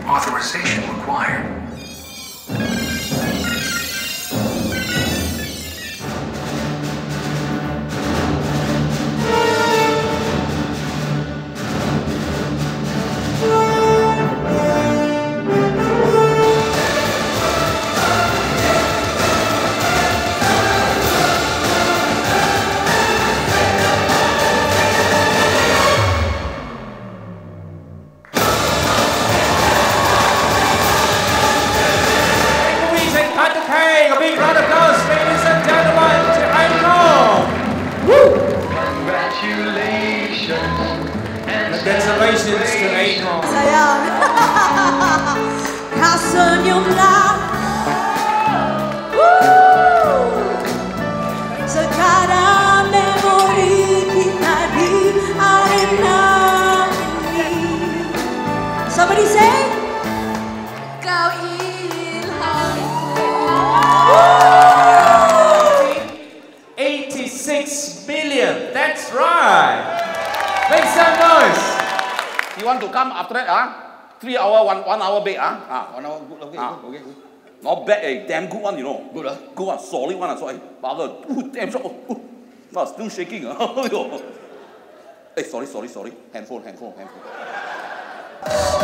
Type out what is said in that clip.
Authorization required. A big round of applause, ladies and gentlemen, to Acorn! Woo! Congratulations Congratulations to Acorn. Sayang, kasenyumlah. Sekarang memori kita di arena ini. Somebody say, kau ilhamku. 86 million, that's right. Make some noise. You want to come after that, 3 hour, 1 hour bed, 1 hour, good, okay, okay, good. Not bad, damn good one, you know. Good, good one, solid one, sorry. Bugger, damn shot, still shaking, Hey, sorry. Handphone.